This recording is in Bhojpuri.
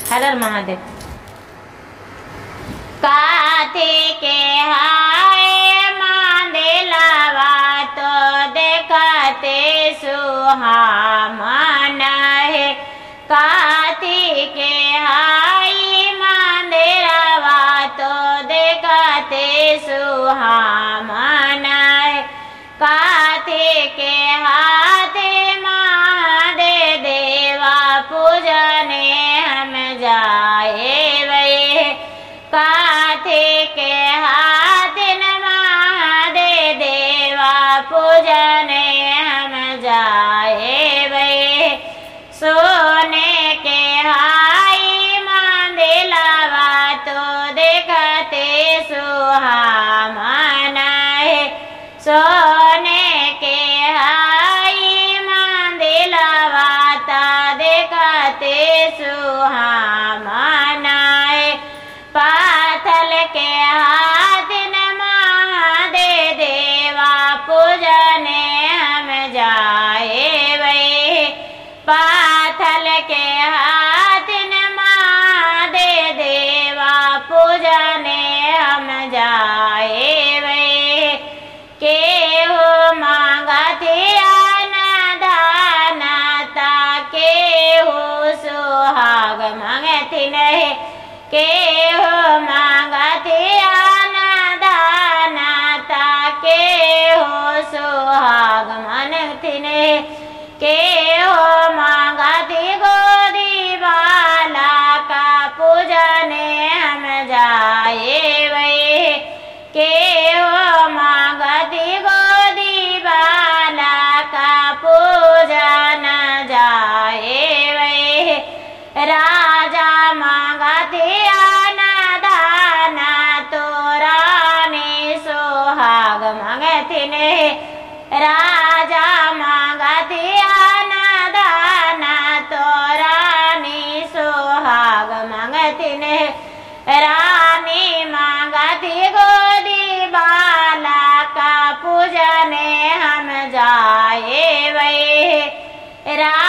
हर हर महादेव। काथी के हाय मांदेलावा तो देखते सुहामन है। काथी के हाय मांदेलावा तो देखते सुहामन है। काथी के हाथे महादेव देवा पूजने हम जाए वे। काथी के हाथे महादेव देवा पूजने हम जाए वे। सोने के हाई मांदेलावा तो देखते सुहामन है। सोने के हाई मांदेलावा ता देखते सुहामन है। पाथल के हाथ महादेव देवा पूजने हम जाए वे। पाथल के हाथ महादेव देवा पूजने हम जाए वे। केहू मांगते दाना ता केहू सुहाग मांगती नहीं। केहू मांगते दाना ता केहू सुहाग मांगती नहीं। केहू मांगती गोदी बाला का पूजने हम जाए वे। केहू मांगती गोदी बाला का पूजन जाए वे। राजा मांगती दाना तो रानी सुहाग मांगती नहीं। राजा मांगती दाना तो रानी सुहाग मांगती नहीं। रानी मांगती गोदी बाला का पूजने हम जाए वे।